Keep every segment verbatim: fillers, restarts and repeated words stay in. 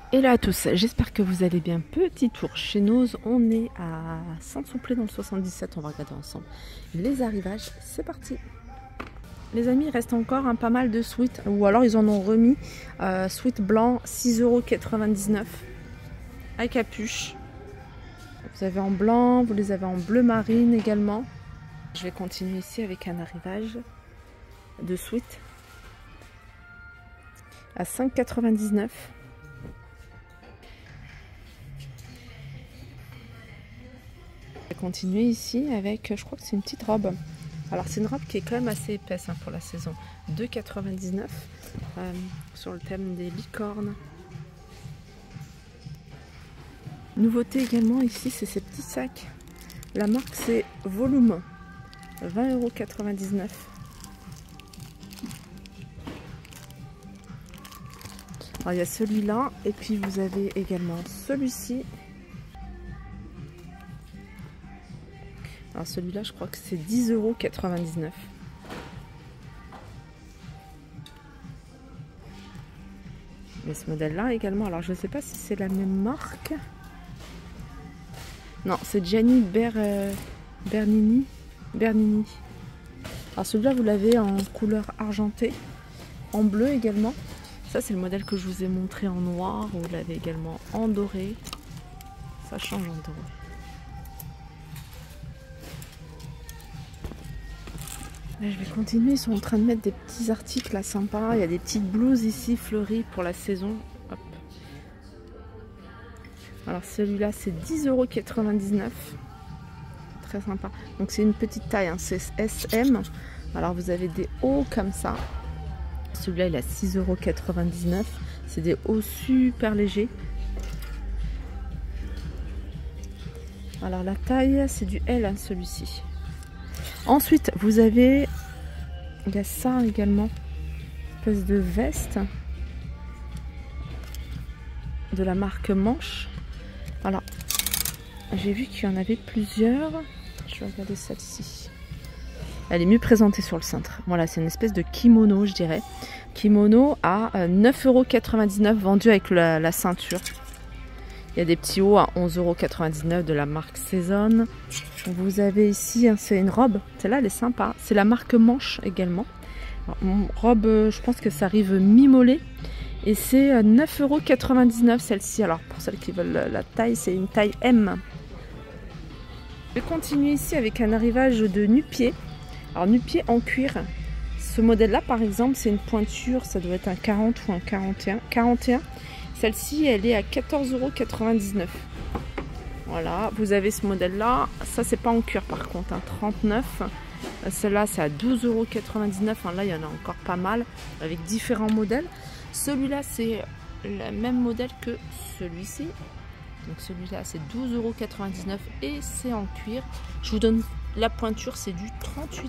Hello à tous, j'espère que vous allez bien. Petit tour chez Nose, on est à Saint-Souplé dans le soixante-dix-sept, on va regarder ensemble les arrivages, c'est parti. Les amis, il reste encore un pas mal de sweats, ou alors ils en ont remis. euh, Sweat blanc, six euros quatre-vingt-dix-neuf, à capuche. Vous avez en blanc, vous les avez en bleu marine également. Je vais continuer ici avec un arrivage de sweat à cinq euros quatre-vingt-dix-neuf. Je vais continuer ici avec, je crois que c'est une petite robe. Alors c'est une robe qui est quand même assez épaisse hein, pour la saison. deux euros quatre-vingt-dix-neuf euh, sur le thème des licornes. Nouveauté également ici, c'est ces petits sacs. La marque c'est Volume, vingt euros quatre-vingt-dix-neuf. Alors il y a celui-là et puis vous avez également celui-ci. Alors celui-là, je crois que c'est dix euros quatre-vingt-dix-neuf. Mais ce modèle-là également, alors je ne sais pas si c'est la même marque. Non, c'est Gianni Ber, euh, Bernini. Bernini. Alors celui-là, vous l'avez en couleur argentée, en bleu également. Ça, c'est le modèle que je vous ai montré en noir. Vous l'avez également en doré. Ça change en doré. Là, je vais continuer, ils sont en train de mettre des petits articles là sympas. Il y a des petites blouses ici fleuries pour la saison. Hop. Alors celui-là c'est dix euros quatre-vingt-dix-neuf. Très sympa. Donc c'est une petite taille, hein. C'est S M. Alors vous avez des hauts comme ça. Celui-là il a six euros quatre-vingt-dix-neuf. C'est des hauts super légers. Alors la taille c'est du L hein, celui-ci. Ensuite, vous avez, il y a ça également, une espèce de veste de la marque Manche. Alors, j'ai vu qu'il y en avait plusieurs. Je vais regarder celle-ci. Elle est mieux présentée sur le cintre. Voilà, c'est une espèce de kimono, je dirais. Kimono à neuf euros quatre-vingt-dix-neuf, vendu avec la, la ceinture. Il y a des petits hauts à onze euros quatre-vingt-dix-neuf de la marque Saison. Vous avez ici, c'est une robe. Celle-là, elle est sympa. C'est la marque Manche également. Alors, mon robe, je pense que ça arrive mi-mollet. Et c'est neuf euros quatre-vingt-dix-neuf celle-ci. Alors, pour celles qui veulent la taille, c'est une taille M. Je vais continuer ici avec un arrivage de nu-pied. Alors, nu-pied en cuir. Ce modèle-là, par exemple, c'est une pointure. Ça doit être un quarante ou un quarante et un. quarante et un. Celle-ci, elle est à quatorze euros quatre-vingt-dix-neuf. Voilà, vous avez ce modèle-là. Ça, c'est pas en cuir par contre, hein, trente-neuf. Celle-là, c'est à douze euros quatre-vingt-dix-neuf. Hein, là, il y en a encore pas mal avec différents modèles. Celui-là, c'est le même modèle que celui-ci. Donc, celui-là, c'est douze euros quatre-vingt-dix-neuf et c'est en cuir. Je vous donne la pointure, c'est du trente-huit.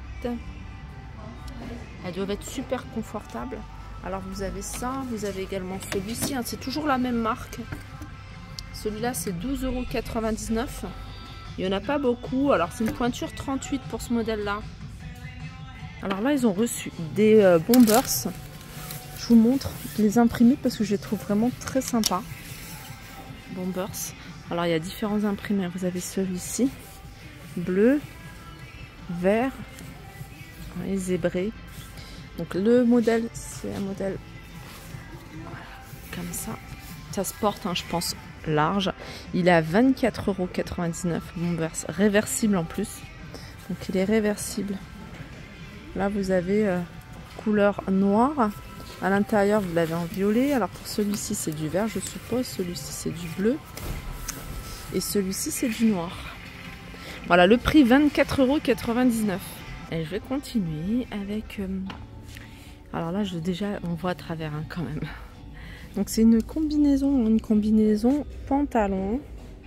Elles doivent être super confortables. Alors vous avez ça, vous avez également celui-ci, hein, c'est toujours la même marque. Celui-là c'est douze euros quatre-vingt-dix-neuf. Il n'y en a pas beaucoup, alors c'est une pointure trente-huit pour ce modèle-là. Alors là ils ont reçu des euh, bombers. Je vous montre les imprimés parce que je les trouve vraiment très sympas. Bombers. Alors il y a différents imprimés, vous avez celui-ci, bleu, vert, et zébré. Donc le modèle, c'est un modèle voilà, comme ça. Ça se porte, hein, je pense, large. Il est à vingt-quatre euros quatre-vingt-dix-neuf. Bombers réversible en plus. Donc il est réversible. Là vous avez euh, couleur noire. À l'intérieur vous l'avez en violet. Alors pour celui-ci c'est du vert je suppose. Celui-ci c'est du bleu. Et celui-ci c'est du noir. Voilà le prix vingt-quatre euros quatre-vingt-dix-neuf. Et je vais continuer avec... Euh, alors là, je, déjà, on voit à travers hein, quand même. Donc c'est une combinaison, une combinaison pantalon.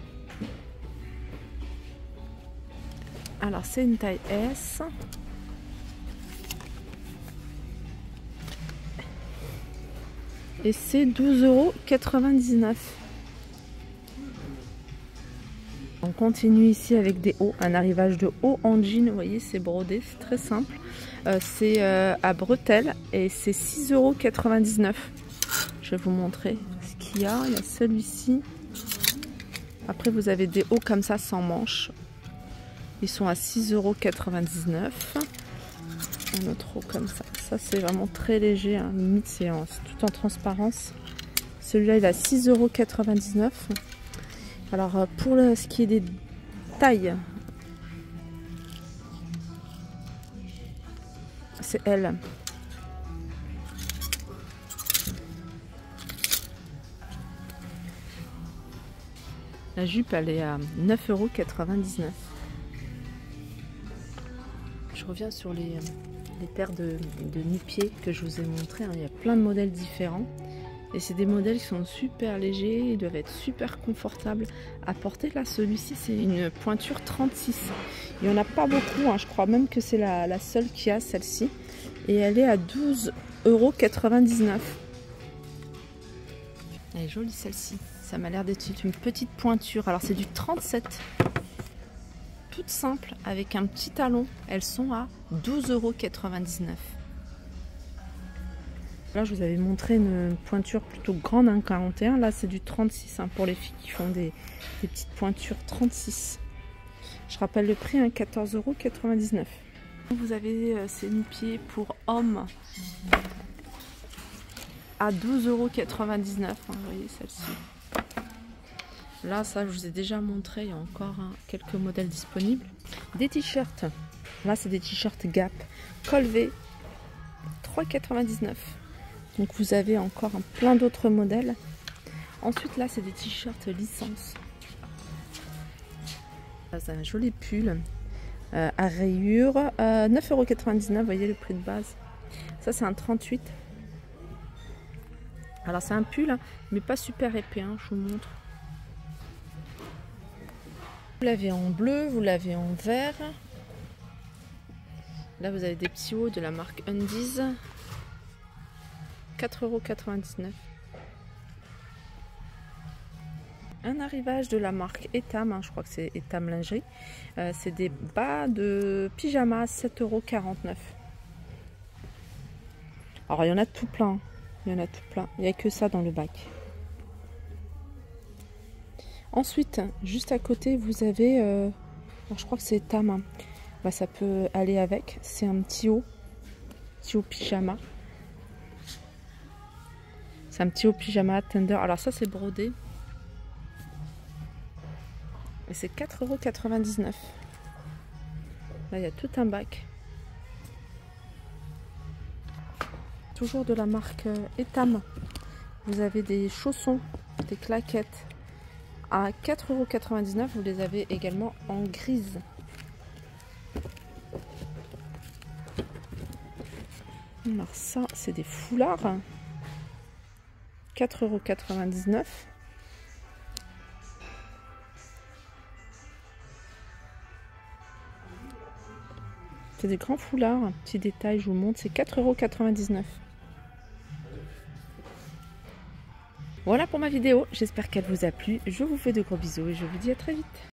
Alors c'est une taille S. Et c'est douze euros quatre-vingt-dix-neuf. On continue ici avec des hauts, un arrivage de haut en jean, vous voyez c'est brodé, c'est très simple. Euh, c'est euh, à bretelles et c'est six euros quatre-vingt-dix-neuf. Je vais vous montrer ce qu'il y a. Il y a celui-ci. Après, vous avez des hauts comme ça sans manches. Ils sont à six euros quatre-vingt-dix-neuf. Un autre haut comme ça. Ça, c'est vraiment très léger. Hein. Limite, c'est tout en transparence. Celui-là, il est à six euros quatre-vingt-dix-neuf. Alors, pour le, ce qui est des tailles, c'est elle. La jupe, elle est à neuf euros quatre-vingt-dix-neuf. Je reviens sur les, les paires de, de nu-pieds que je vous ai montré. Hein. Il y a plein de modèles différents. Et c'est des modèles qui sont super légers. Ils doivent être super confortables à porter. Là, celui-ci, c'est une pointure trente-six. Il n'y en a pas beaucoup. Hein. Je crois même que c'est la, la seule qui a celle-ci. Et elle est à douze euros quatre-vingt-dix-neuf. Elle est jolie celle-ci. Ça m'a l'air d'être une petite pointure. Alors c'est du trente-sept. Toute simple avec un petit talon. Elles sont à douze euros quatre-vingt-dix-neuf. Là je vous avais montré une pointure plutôt grande, un quarante et un. Là c'est du trente-six hein, pour les filles qui font des, des petites pointures trente-six. Je rappelle le prix, hein, quatorze euros quatre-vingt-dix-neuf. Vous avez euh, ces nu-pieds pour hommes à douze euros quatre-vingt-dix-neuf. Hein, vous voyez celle-ci. Là, ça, je vous ai déjà montré. Il y a encore hein, quelques modèles disponibles. Des t-shirts. Là, c'est des t-shirts Gap. Col V. trois euros quatre-vingt-dix-neuf. Donc, vous avez encore hein, plein d'autres modèles. Ensuite, là, c'est des t-shirts licence. C'est un joli pull euh, à rayures. Euh, neuf euros quatre-vingt-dix-neuf. Vous voyez le prix de base. Ça, c'est un trente-huit. Alors, c'est un pull, hein, mais pas super épais. Hein, je vous montre. Vous l'avez en bleu, vous l'avez en vert. Là, vous avez des petits hauts de la marque Undies. quatre euros quatre-vingt-dix-neuf. Un arrivage de la marque Etam, hein, je crois que c'est Etam Lingerie. Euh, c'est des bas de pyjama, sept euros quarante-neuf. Alors, il y en a tout plein. Il y en a tout plein. Il n'y a que ça dans le bac. Ensuite, juste à côté, vous avez, euh, alors je crois que c'est Etam, hein. Bah, ça peut aller avec. C'est un petit haut, petit haut pyjama. C'est un petit haut pyjama tender. Alors ça, c'est brodé. Et c'est quatre euros quatre-vingt-dix-neuf. Là, il y a tout un bac. Toujours de la marque Etam. Vous avez des chaussons, des claquettes. À quatre euros quatre-vingt-dix-neuf, vous les avez également en grise. Alors ça, c'est des foulards. quatre euros quatre-vingt-dix-neuf. C'est des grands foulards. Un petit détail, je vous montre, c'est quatre euros quatre-vingt-dix-neuf. Voilà pour ma vidéo, j'espère qu'elle vous a plu. Je vous fais de gros bisous et je vous dis à très vite.